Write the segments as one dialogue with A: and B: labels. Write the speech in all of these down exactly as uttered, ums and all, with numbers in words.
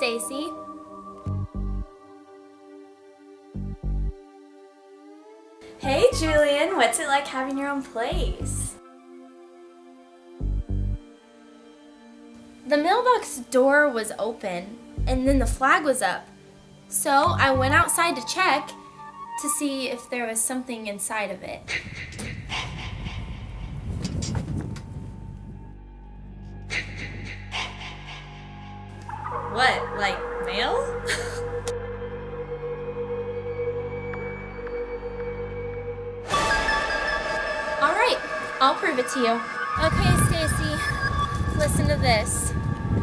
A: Stacy.
B: Hey Julian, what's it like having your own place?
A: The mailbox door was open and then the flag was up. So I went outside to check to see if there was something inside of it.
B: What, like mail?
A: All right, I'll prove it to you. Okay, Stacy, listen to this.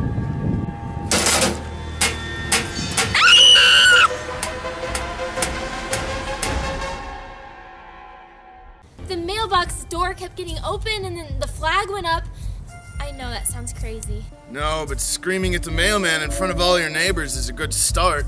A: The mailbox door kept getting open and then the flag went up. I know that sounds crazy.
C: No, but screaming at the mailman in front of all your neighbors is a good start.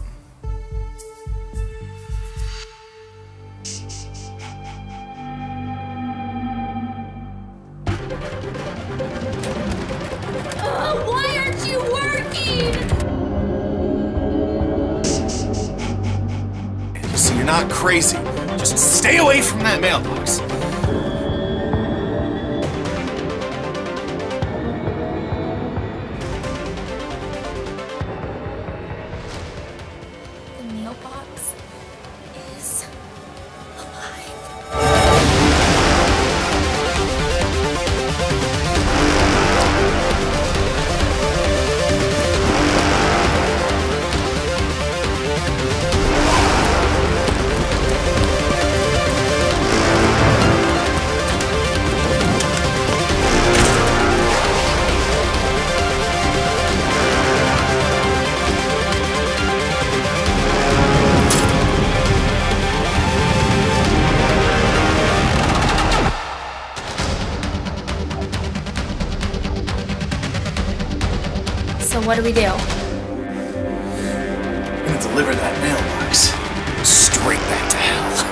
A: Oh, why aren't you working?
C: So you're not crazy. Just stay away from that mailbox.
A: The mailbox is alive. So what do we do?
C: I'm gonna deliver that mailbox straight back to hell.